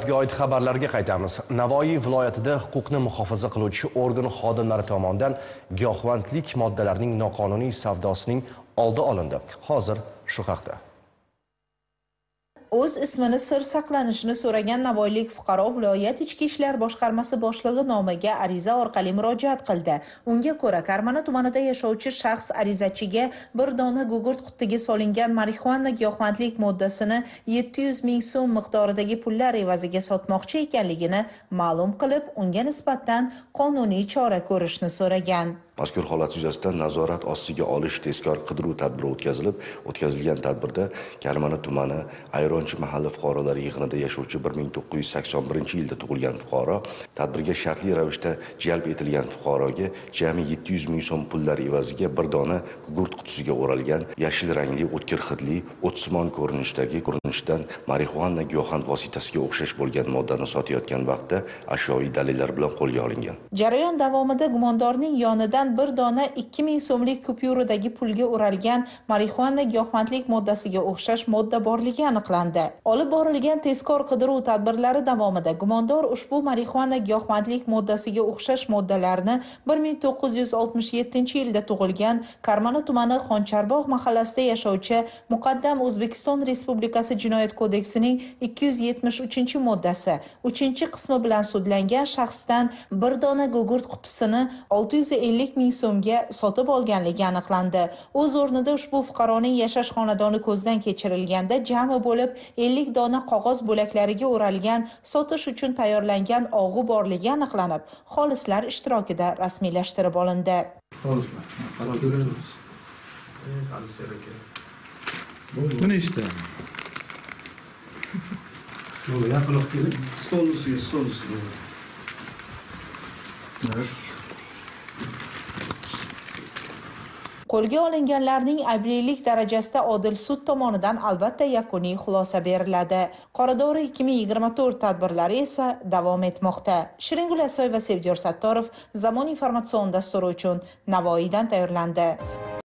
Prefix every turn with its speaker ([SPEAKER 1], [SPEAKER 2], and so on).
[SPEAKER 1] viloyatga oid xabarlarga qaytamiz. Navoiy viloyatida huquqni muhofaza qiluvchi organ xodimlari tomonidan giyohvandlik moddalarining noqonuniy savdosining oldi olindi. Hozir shu haqda.
[SPEAKER 2] O'z ismini sir saqlanishini so'ragan navoiylik fuqaro viloyat ichki ishlar boshqarmasi boshlig'i nomiga ariza orqali murojaat qildi. Unga ko'ra, Karmana tumanida yashovchi shaxs arizachiga bir dona gugurt qutiga solingan marixuana giyohvandlik moddasini 700 ming so'm miqdoridagi pullar evaziga sotmoqchi ekanligini ma'lum qilib, unga nisbatan qonuniy chora ko'rishni so'ragan.
[SPEAKER 3] Mazkur holat yuzasidan nazorat ostiga olish tezkor qidiruv tadbiri o'tkazilgan tadbirda Karmana tumani Ayronchi mahalla fuqarolar yig'inida yashovchi 1981-yilda tug'ilgan fuqaro, tadbirga shartli ravishda jalb etilgan fuqaroga jami 700 ming so'm pullar evaziga bir dona gugurt qutisiga o'ralgan yashil rangli o'tkir hidli o'tsimon ko'rinishdan marixuana giyohvand vositasiga o'xshash bo'lgan moddani sotayotgan vaqtda ashyoviy dalillar bilan qo'lga olingan.
[SPEAKER 2] Jarayon davomida gumondorning yonidan bir dona 2000 so'mlik kupyuradagi pulga o'ralgan marixuana giyohvandlik moddasiga o'xshash modda borligi aniqlandi. Olib borilgan tezkor qidiruv tadbirlari davomida gumondor ushbu marixuana giyohvandlik moddasiga o'xshash moddalarni 1967-yilda tug'ilgan Karmana tumani Xoncharbog' mahallasida yashovchi Muqaddam O'zbekiston Respublikasi Jinoyat kodeksining 273-moddasi 3-qismi bilan sudlangan shaxsdan bir dona gugurt qutisini 650 ming so'mga sotib olganligi aniqlandi. O'z o'rnida ushbu fuqaroning yashash xonadoni ko'zdan kechirilganda jami bo'lib 50 dona qog'oz bo'laklariga o'ralgan sotish uchun tayyorlangan og'u borligi aniqlanib, xolislar ishtirokida rasmiylashtirib olindi.
[SPEAKER 4] Xolislar, qaror beramiz. Buni işte. Yo'q, yaqinroq kelib, stol ustiga.
[SPEAKER 2] Qo'lga olinganlarning ayblilik darajasida odil sud tomonidan albatta yakuniy xulosa beriladi. Qoradori 2024 tadbirlari esa davom etmoqda. Shiringul Asoy va Sevjor Sattorov Zamon informatsion dasturi uchun Navoiydan tayyorlandi.